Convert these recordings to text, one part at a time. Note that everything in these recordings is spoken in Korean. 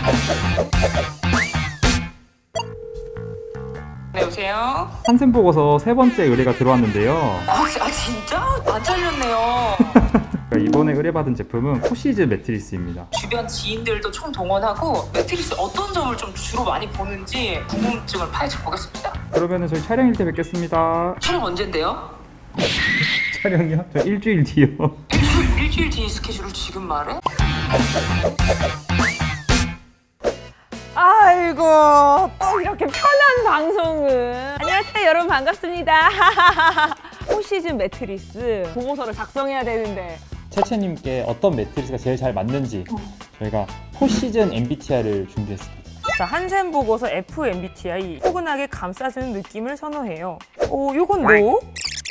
네, 여보세요? 한샘 보고서 세 번째 의뢰가 들어왔는데요. 진짜? 안 잘렸네요. 이번에 의뢰받은 제품은 포시즈 매트리스입니다. 주변 지인들도 총동원하고 매트리스 어떤 점을 좀 주로 많이 보는지 궁금증을 파헤쳐 보겠습니다. 그러면 저희 촬영일 때 뵙겠습니다. 촬영 언젠데요? 촬영이요? 저 일주일 뒤요. 일주일 뒤 스케줄을 지금 말해? 아이고, 또 이렇게 편한 방송을. 안녕하세요, 여러분 반갑습니다. 포시즌 매트리스 보고서를 작성해야 되는데 채채님께 어떤 매트리스가 제일 잘 맞는지 저희가 포시즌 MBTI를 준비했습니다. 자, 한샘 보고서 FMBTI 포근하게 감싸주는 느낌을 선호해요. 요건 노.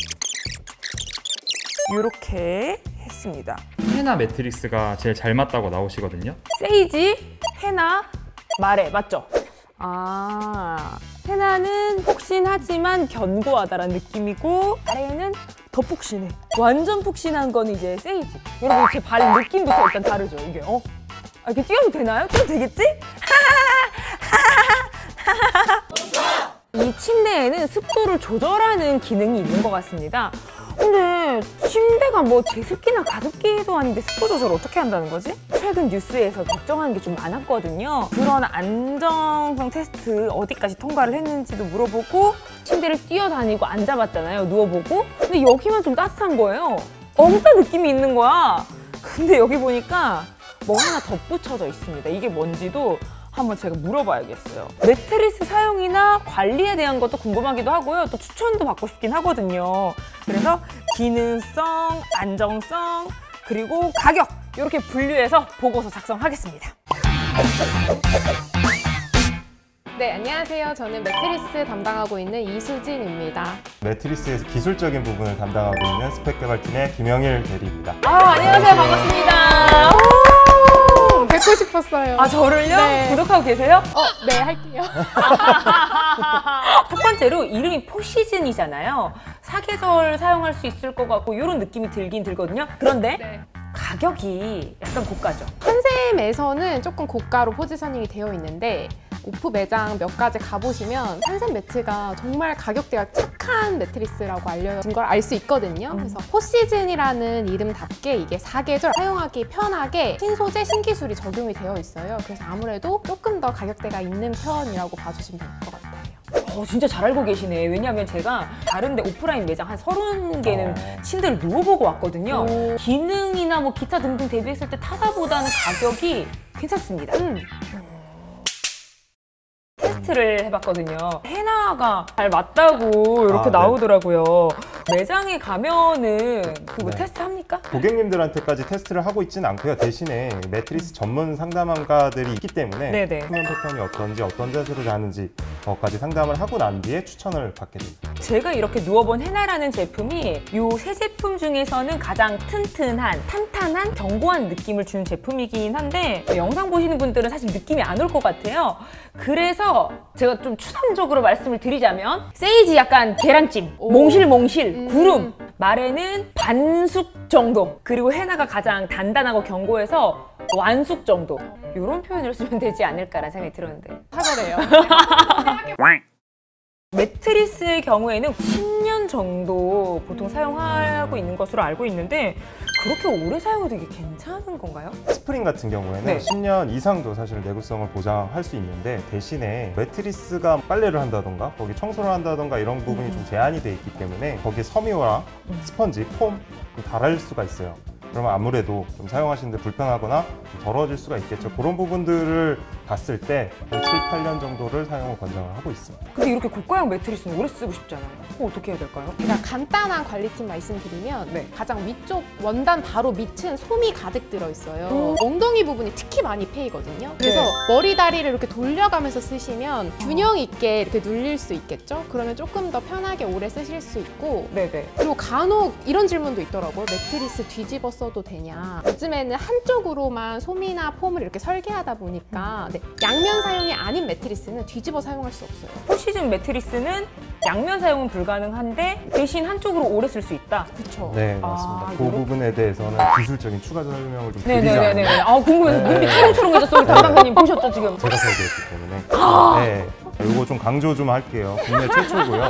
요렇게 했습니다. 헤나 매트리스가 제일 잘 맞다고 나오시거든요. 세이지, 헤나, 마레 맞죠? 헤나는 폭신하지만 견고하다라는 느낌이고 마레는 더 폭신해. 완전 폭신한 건 이제 세이지. 여러분 제 발 느낌부터 일단 다르죠 이게. 이렇게 뛰어도 되나요? 뛰어도 되겠지? 이 침대에는 습도를 조절하는 기능이 있는 것 같습니다. 근데 침대가 뭐 제습기나 가습기도 아닌데 습도 조절 어떻게 한다는 거지? 최근 뉴스에서 걱정하는 게 좀 많았거든요. 그런 안정성 테스트 어디까지 통과를 했는지도 물어보고 침대를 뛰어다니고 앉아봤잖아요. 누워보고. 근데 여기만 좀 따뜻한 거예요. 엉따 느낌이 있는 거야. 근데 여기 보니까 뭐 하나 덧붙여져 있습니다. 이게 뭔지도 한번 제가 물어봐야겠어요. 매트리스 사용이나 관리에 대한 것도 궁금하기도 하고요. 또 추천도 받고 싶긴 하거든요. 그래서 기능성, 안정성, 그리고 가격 이렇게 분류해서 보고서 작성하겠습니다. 네, 안녕하세요. 저는 매트리스 담당하고 있는 이수진입니다. 매트리스에서 기술적인 부분을 담당하고 있는 스펙 개발팀의 김영일 대리입니다. 안녕하세요. 반갑습니다. 뵙고 싶었어요. 저를요? 네. 구독하고 계세요? 네, 할게요. 첫 번째로 이름이 포시즌이잖아요. 사계절 사용할 수 있을 것 같고 이런 느낌이 들긴 들거든요. 그런데 네. 가격이 약간 고가죠. 한샘에서는 조금 고가로 포지셔닝이 되어 있는데 오프 매장 몇 가지 가보시면 한샘 매트가 정말 가격대가 착한 매트리스라고 알려진 걸 알 수 있거든요. 그래서 포시즌이라는 이름답게 이게 사계절 사용하기 편하게 신소재, 신기술이 적용이 되어 있어요. 그래서 아무래도 조금 더 가격대가 있는 편이라고 봐주시면 될 것 같아요. 진짜 잘 알고 계시네. 왜냐하면 제가 다른 데 오프라인 매장 한 30개는 침대를 누워보고 왔거든요. 기능이나 뭐 기타 등등 대비했을 때 타사보다는 가격이 괜찮습니다. 테스트를 해봤거든요. 헤나가 잘 맞다고 이렇게 나오더라고요. 매장에 가면은 그거 테스트 합니까? 고객님들한테까지 테스트를 하고 있지는 않고요. 대신에 매트리스 전문 상담가들이 있기 때문에 수면 패턴이 어떤지 어떤 자세로 자는지 그것까지 상담을 하고 난 뒤에 추천을 받게 됩니다. 제가 이렇게 누워본 헤나라는 제품이 이 세 제품 중에서는 가장 튼튼한, 탄탄한, 견고한 느낌을 주는 제품이긴 한데 영상 보시는 분들은 사실 느낌이 안 올 것 같아요. 그래서 제가 좀 추상적으로 말씀을 드리자면 세이지 약간 계란찜, 몽실몽실, 구름, 마레는 반숙 정도, 그리고 헤나가 가장 단단하고 견고해서 완숙 정도 이런 표현을 쓰면 되지 않을까라는 생각이 들었는데 사과래요. 매트리스의 경우에는 10년 정도 보통 사용하고 있는 것으로 알고 있는데 그렇게 오래 사용해도 이게 괜찮은 건가요? 스프링 같은 경우에는 10년 이상도 사실 내구성을 보장할 수 있는데 대신에 매트리스가 빨래를 한다던가 거기 청소를 한다던가 이런 부분이 좀 제한이 돼 있기 때문에 거기에 섬유와 스펀지, 폼 달할 수가 있어요. 그러면 아무래도 좀 사용하시는데 불편하거나 좀 더러워질 수가 있겠죠. 그런 부분들을 봤을 때 7, 8년 정도를 사용을 권장을 하고 있습니다. 근데 이렇게 고가형 매트리스는 오래 쓰고 싶잖아요. 어떻게 해야 될까요? 그러니까 간단한 관리팁 말씀드리면 가장 위쪽 원단 바로 밑은 솜이 가득 들어있어요. 엉덩이 부분이 특히 많이 패이거든요. 그래서 머리 다리를 이렇게 돌려가면서 쓰시면 균형 있게 이렇게 눌릴 수 있겠죠? 그러면 조금 더 편하게 오래 쓰실 수 있고 그리고 간혹 이런 질문도 있더라고요. 매트리스 뒤집어서 써도 되냐. 요즘에는 한쪽으로만 솜이나 폼을 이렇게 설계하다 보니까 네, 양면 사용이 아닌 매트리스는 뒤집어 사용할 수 없어요. 포시즌 매트리스는 양면 사용은 불가능한데 대신 한쪽으로 오래 쓸 수 있다. 그렇죠. 네, 맞습니다. 그 요런- 부분에 대해서는 기술적인 추가 설명을 좀 드리자면 네네네네. 아 궁금해서 네. 눈이 초롱초롱해졌어. 우리 담당자님 보셨죠 지금? 제가 설계했기 때문에 네, 이거 좀 강조 좀 할게요. 국내 최초고요.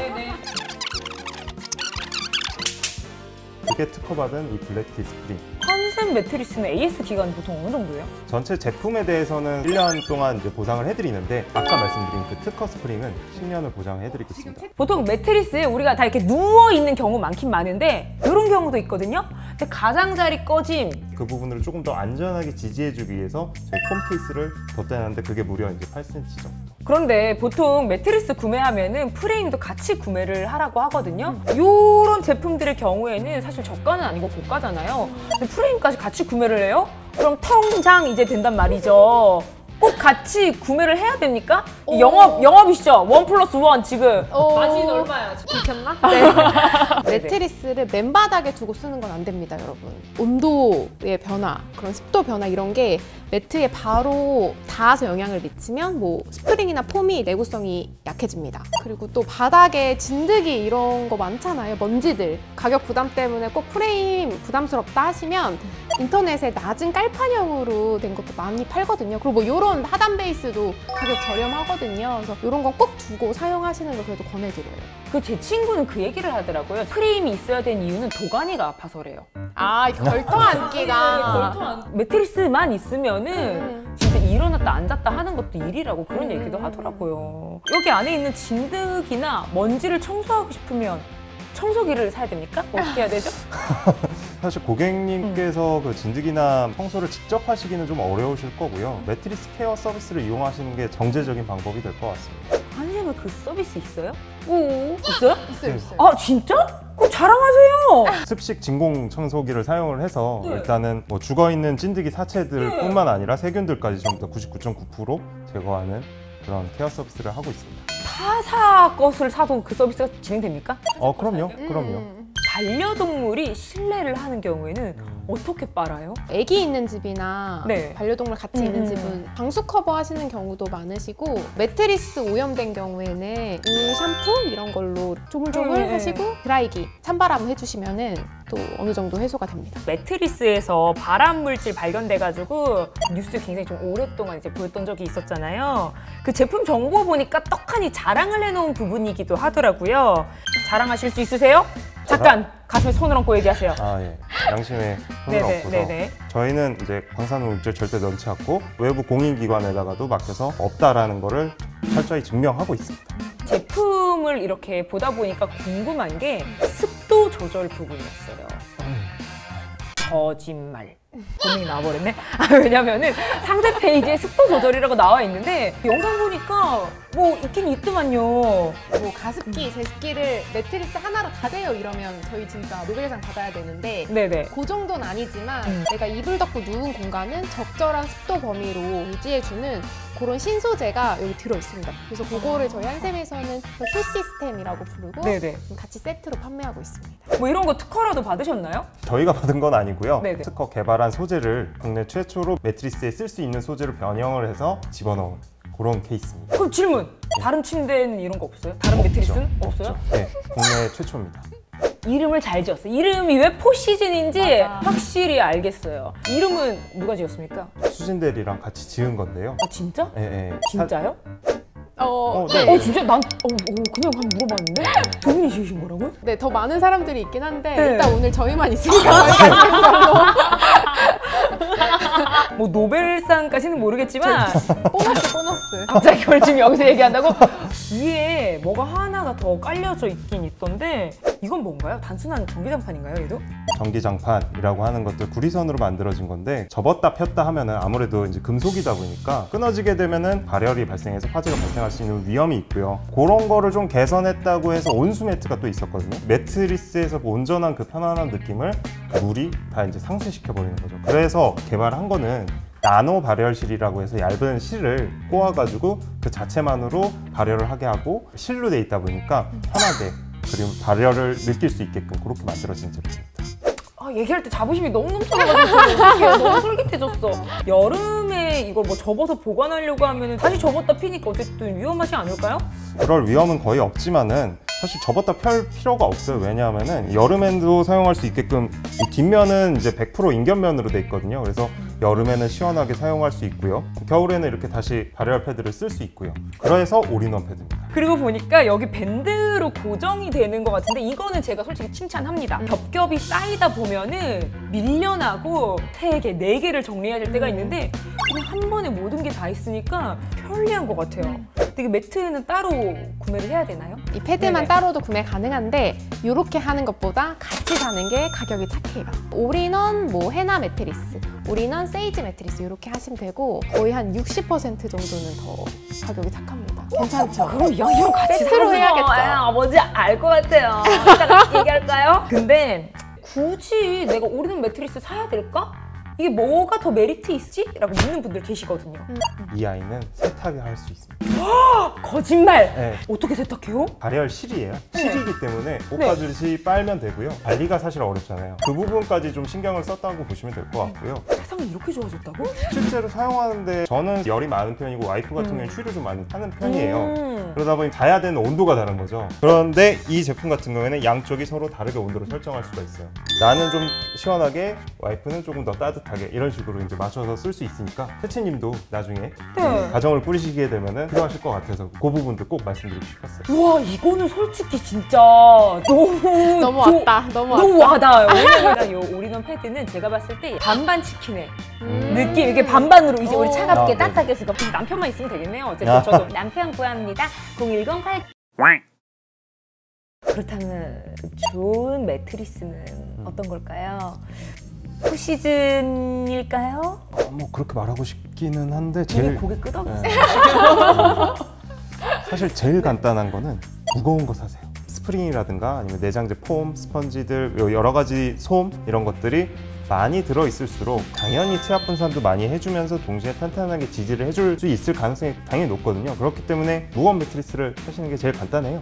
그게 특허받은 이 블랙티 스프링. 컨셉 매트리스는 AS 기간 보통 어느 정도예요? 전체 제품에 대해서는 1년 동안 이제 보상을 해드리는데 아까 말씀드린 그 특허 스프링은 10년을 보장해드리겠습니다. 보통 매트리스에 우리가 다 이렇게 누워 있는 경우 많긴 많은데 이런 경우도 있거든요. 근데 가장자리 꺼짐. 그 부분을 조금 더 안전하게 지지해주기 위해서 저희 폼 케이스를 덧대놨는데 그게 무려 이제 8cm 정도. 그런데 보통 매트리스 구매하면은 프레임도 같이 구매를 하라고 하거든요. 이런 제품들의 경우에는 사실 저가는 아니고 고가잖아요. 근데 프레임까지 같이 구매를 해요? 그럼 통장 이제 된단 말이죠. 꼭 같이 구매를 해야 됩니까? 오. 영업이시죠? 1+1 지금. 마진이 얼마야? 들켰나? 네. 매트리스를 맨바닥에 두고 쓰는 건 안 됩니다, 여러분. 온도의 변화, 그런 습도 변화 이런 게 매트에 바로 닿아서 영향을 미치면 뭐 스프링이나 폼이 내구성이 약해집니다. 그리고 또 바닥에 진드기 이런 거 많잖아요. 먼지들. 가격 부담 때문에 꼭 프레임 부담스럽다 하시면 인터넷에 낮은 깔판형으로 된 것도 많이 팔거든요. 그리고 뭐 이런 하단 베이스도 가격 저렴하거든요. 그래서 이런 건 꼭 두고 사용하시는 걸 그래도 권해드려요. 그 제 친구는 그 얘기를 하더라고요. 프레임이 있어야 되는 이유는 도가니가 아파서래요. 아, 걸터 앉기가. 매트리스만 있으면은 진짜 일어났다 앉았다 하는 것도 일이라고 그런 얘기도 하더라고요. 여기 안에 있는 진드기나 먼지를 청소하고 싶으면 청소기를 사야 됩니까? 어떻게 해야 되죠? 사실 고객님께서 그 진드기나 청소를 직접 하시기는 좀 어려우실 거고요. 매트리스 케어 서비스를 이용하시는 게 정제적인 방법이 될 것 같습니다. 한샘에 그 서비스 있어요? 오, 있어요? 있어요, 있어요. 아 진짜? 그럼 자랑하세요. 습식 진공 청소기를 사용을 해서 네. 일단은 뭐 죽어있는 찐드기 사체들뿐만 아니라 세균들까지 전부 다 99.9% 제거하는 그런 케어 서비스를 하고 있습니다. 타사 것을 사도 그 서비스가 진행됩니까? 그럼요. 그럼요. 반려동물이 실내를 하는 경우에는 어떻게 빨아요? 애기 있는 집이나 네. 반려동물 같이 있는 집은 방수 커버 하시는 경우도 많으시고 매트리스 오염된 경우에는 울 샴푸 이런 걸로 조물조물 네. 하시고 드라이기 찬바람 해주시면은 또 어느 정도 해소가 됩니다. 매트리스에서 발암 물질 발견돼가지고 뉴스 굉장히 좀 오랫동안 이제 보였던 적이 있었잖아요. 그 제품 정보 보니까 떡하니 자랑을 해놓은 부분이기도 하더라고요. 자랑하실 수 있으세요? 잠깐 가슴에 손을 얹고 얘기하세요. 아, 예. 양심에 손을 얹고서 네네. 저희는 이제 방사능 물질 절대 넣지 않고 외부 공인기관에다가도 맡겨서 없다라는 거를 철저히 증명하고 있습니다. 제품을 이렇게 보다 보니까 궁금한 게 습도 조절 부분이었어요. 거짓말. 본명이 나와버렸네. 왜냐면은 상세 페이지에 습도 조절이라고 나와 있는데 영상 보니까 뭐 있긴 있더만요. 뭐 가습기, 제습기를 매트리스 하나로 다 돼요 이러면 저희 진짜 노벨상 받아야 되는데 네네. 그 정도는 아니지만 내가 이불 덮고 누운 공간은 적절한 습도 범위로 유지해주는 그런 신소재가 여기 들어있습니다. 그래서 그거를 저희 한샘에서는 힐 시스템이라고 부르고 네네. 같이 세트로 판매하고 있습니다. 뭐 이런 거 특허라도 받으셨나요? 저희가 받은 건 아니고요. 네네. 특허 개발한 소재를 국내 최초로 매트리스에 쓸 수 있는 소재로 변형을 해서 집어넣은 그런 케이스입니다. 그럼 질문. 다른 침대는 이런 거 없어요? 다른 매트리스는 없어요? 없죠. 네, 국내 최초입니다. 이름을 잘 지었어요. 이름이 왜 포시즌인지 맞아. 확실히 알겠어요. 이름은 누가 지었습니까? 수진대리랑 같이 지은 건데요. 아 진짜? 예, 예. 진짜요? 네. 진짜? 난 그냥 한번 물어봤는데 두 분이 지으신 거라고요? 네, 더 많은 사람들이 있긴 한데 네. 일단 오늘 저희만 있으니까 저희가 지은 걸로. 뭐 노벨상까지는 모르겠지만 보너스. 갑자기 그걸 지금 여기서 얘기한다고? 위에 뭐가 하나가 더 깔려져 있긴 있던데 이건 뭔가요? 단순한 전기장판인가요, 얘도? 전기장판이라고 하는 것들 구리선으로 만들어진 건데 접었다 폈다 하면은 아무래도 이제 금속이다 보니까 끊어지게 되면은 발열이 발생해서 화재가 발생할 수 있는 위험이 있고요. 그런 거를 좀 개선했다고 해서 온수 매트가 또 있었거든요. 매트리스에서 온전한 그 편안한 느낌을 그 물이 다 이제 상쇄시켜 버리는 거죠. 그래서 개발한 거는 나노 발열실이라고 해서 얇은 실을 꼬아가지고 그 자체만으로 발열을 하게 하고 실로 돼 있다 보니까 편하게 그리고 발열을 느낄 수 있게끔 그렇게 만들어진 제품입니다. 얘기할 때 자부심이 너무 넘쳐나가지고 어떡해. 너무 솔깃해졌어. 여름에 이걸 뭐 접어서 보관하려고 하면 다시 접었다 피니까 어쨌든 위험하지 않을까요? 그럴 위험은 거의 없지만은 사실 접었다 펼 필요가 없어요. 왜냐하면은 여름에도 사용할 수 있게끔 이 뒷면은 이제 100% 인견면으로 돼 있거든요. 그래서 여름에는 시원하게 사용할 수 있고요. 겨울에는 이렇게 다시 발열 패드를 쓸 수 있고요. 그래서 올인원 패드입니다. 그리고 보니까 여기 밴드로 고정이 되는 것 같은데 이거는 제가 솔직히 칭찬합니다. 겹겹이 쌓이다 보면은 밀려나고 3개, 4개를 정리해야 될 때가 있는데 그냥 한 번에 모든 게 다 있으니까 편리한 것 같아요. 되게 매트는 따로 구매를 해야 되나요? 이 패드만 네네. 따로도 구매 가능한데 이렇게 하는 것보다 같이 사는 게 가격이 착해요. 올인원 뭐 헤나 매트리스, 올인원 세이지 매트리스 이렇게 하시면 되고 거의 한 60% 정도는 더 가격이 착합니다. 괜찮죠? 그럼 이왕이면 같이 세트로 사서 해야겠죠. 뭔지 알 것 같아요. 이따가 얘기할까요? 근데 굳이 내가 올인원 매트리스 사야 될까? 이게 뭐가 더 메리트 있지? 라고 묻는 분들 계시거든요. 이 아이는 세탁을 할 수 있습니다. 거짓말! 네. 어떻게 세탁해요? 발열실이에요. 실이기 때문에 옷가듯이 빨면 되고요. 관리가 사실 어렵잖아요. 그 부분까지 좀 신경을 썼다고 보시면 될 것 같고요. 세상이 이렇게 좋아졌다고? 실제로 사용하는데 저는 열이 많은 편이고 와이프 같은 경우는 추위를 좀 많이 타는 편이에요. 그러다 보니 닿아야 되는 온도가 다른 거죠. 그런데 이 제품 같은 경우에는 양쪽이 서로 다르게 온도를 설정할 수가 있어요. 나는 좀 시원하게, 와이프는 조금 더 따뜻하게 이런 식으로 이제 맞춰서 쓸 수 있으니까 세치님도 나중에 네. 가정을 꾸리시게 되면은 필요하실 것 같아서 그 부분도 꼭 말씀드리고 싶었어요. 우와, 이거는 솔직히 진짜 너무 너무 왔다. 너무 와닿아요. 왜냐면 이 올인원 패드는 제가 봤을 때 반반 치킨의 느낌, 이게 반반으로 이제 우리 차갑게 아, 따뜻하게 했으니까 그래서 남편만 있으면 되겠네요. 어쨌든 저도 남편 구합니다. 0108. 그렇다면 좋은 매트리스는 어떤 걸까요? 포시즌일까요? 뭐 그렇게 말하고 싶기는 한데 제일 제일 고개 끄덕이세요. 네. 사실 제일 간단한 거는 무거운 거 사세요. 스프링이라든가 아니면 내장재 폼, 스펀지들 여러 가지 솜 이런 것들이 많이 들어있을수록 당연히 치아 분산도 많이 해주면서 동시에 탄탄하게 지지를 해줄 수 있을 가능성이 당연히 높거든요. 그렇기 때문에 무거운 매트리스를 사시는 게 제일 간단해요.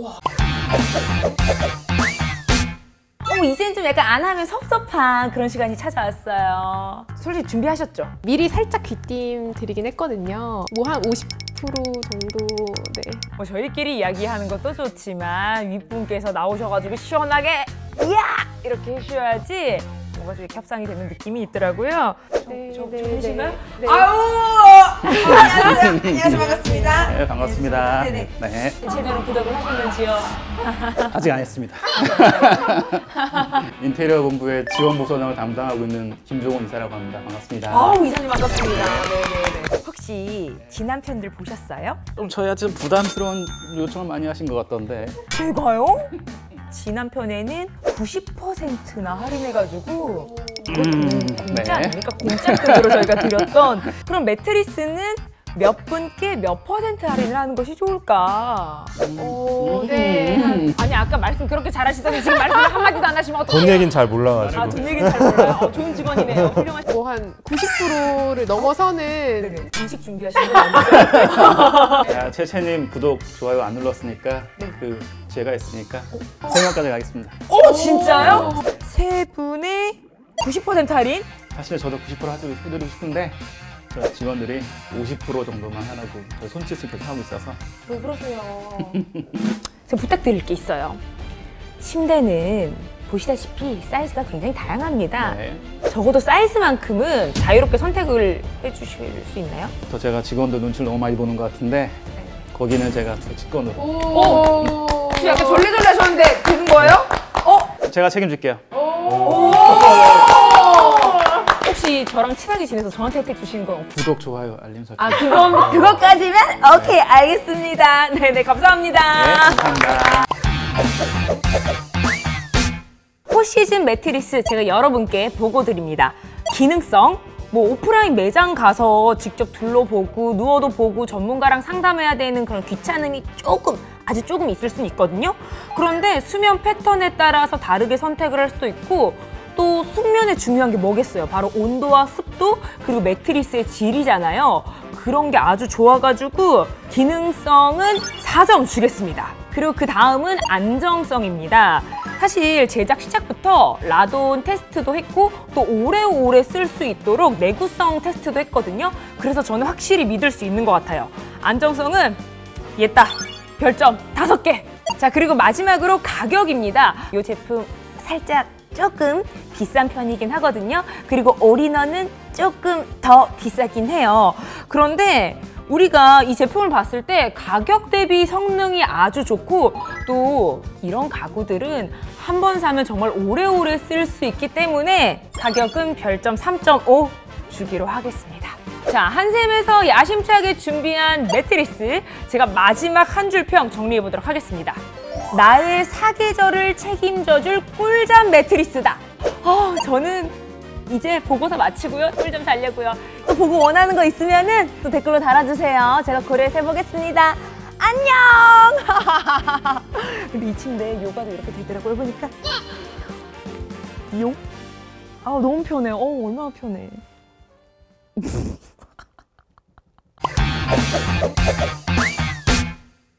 이제는 좀 약간 안 하면 섭섭한 그런 시간이 찾아왔어요. 솔직히 준비하셨죠? 미리 살짝 귀띔 드리긴 했거든요. 뭐 한 50% 정도. 네. 뭐 저희끼리 이야기하는 것도 좋지만 윗분께서 나오셔가지고 시원하게 이야! 이렇게 해주셔야지 뭔가 좀 이렇게 협상이 되는 느낌이 있더라고요. 좋으신가요? 네. 안녕하세요. 안녕하세요. 반갑습니다. 네, 반갑습니다. 네네. 네, 채널 구독을 하셨는지요? 아직 안 했습니다. 인테리어 본부의 지원부서장을 담당하고 있는 김종원 이사라고 합니다. 반갑습니다. 아우, 이사님 반갑습니다. 네네네. 혹시 지난 편들 보셨어요? 좀 저희한테 좀 부담스러운 요청을 많이 하신 것 같던데. 제가요? 지난 편에는 90%나 할인해가지고 공짜 네. 아닙니까? 공짜급으로 저희가 드렸던 그럼 매트리스는 몇 분께 몇 % 할인을 하는 것이 좋을까? 네. 아니 아까 말씀 그렇게 잘하시더니 지금 말씀 한마디도 안 하시면 어떡해요? 돈 얘긴 잘 몰라가지고. 아, 돈 얘기는 잘 몰라요. 좋은 직원이네요. 훌륭하시. 뭐 한 90%를 넘어서는 네네. 음식 준비하시는 거 아니죠? 자, 채채님 구독, 좋아요 안 눌렀으니까 그 제가 있으니까 3명까지 가겠습니다. 오, 진짜요? 세 분의 90% 할인? 사실 저도 90% 해드리고 싶은데 저 직원들이 50% 정도만 하라고 저 손짓을 계속 하고 있어서. 왜 그러세요? 제가 부탁드릴 게 있어요. 침대는 보시다시피 사이즈가 굉장히 다양합니다. 네. 적어도 사이즈만큼은 자유롭게 선택을 해주실 수 있나요? 또 제가 직원들 눈치를 너무 많이 보는 것 같은데 거기는 제가 직권으로 혹시 약간 절레절레 하셨는데 되는 거예요? 제가 책임질게요. 혹시 저랑 친하게 지내서 저한테 혜택 주시는 건 없어요? 구독, 좋아요, 알림 설정. 아, 그것까지면? 오케이, 알겠습니다. 네네, 감사합니다. 네, 감사합니다. 포시즌 매트리스 제가 여러분께 보고 드립니다. 기능성, 뭐 오프라인 매장 가서 직접 둘러보고 누워도 보고 전문가랑 상담해야 되는 그런 귀찮음이 아주 조금 있을 수는 있거든요. 그런데 수면 패턴에 따라서 다르게 선택을 할 수도 있고 또 숙면에 중요한 게 뭐겠어요? 바로 온도와 습도 그리고 매트리스의 질이잖아요. 그런 게 아주 좋아가지고 기능성은 4점 주겠습니다. 그리고 그 다음은 안정성입니다. 사실 제작 시작부터 라돈 테스트도 했고 또 오래오래 쓸 수 있도록 내구성 테스트도 했거든요. 그래서 저는 확실히 믿을 수 있는 것 같아요. 안정성은 얘다. 별점 5개. 자, 그리고 마지막으로 가격입니다. 이 제품 살짝 조금 비싼 편이긴 하거든요. 그리고 올인원은 조금 더 비싸긴 해요. 그런데 우리가 이 제품을 봤을 때 가격 대비 성능이 아주 좋고 또 이런 가구들은 한 번 사면 정말 오래오래 쓸 수 있기 때문에 가격은 별점 3.5 주기로 하겠습니다. 자, 한샘에서 야심차게 준비한 매트리스 제가 마지막 한 줄 평 정리해 보도록 하겠습니다. 나의 사계절을 책임져줄 꿀잠 매트리스다. 저는 이제 보고서 마치고요. 꿀잠 자려고요. 또 보고 원하는 거 있으면은 또 댓글로 달아주세요. 제가 고려해서 해보겠습니다. 안녕! 근데 이 침대에 요가도 이렇게 되더라고요. 보니까. 용? 너무 편해. 얼마나 편해.